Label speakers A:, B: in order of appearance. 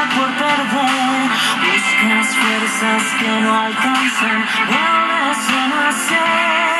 A: por perder. Buscas fuerzas que no alcanzan, vuelves a nacer.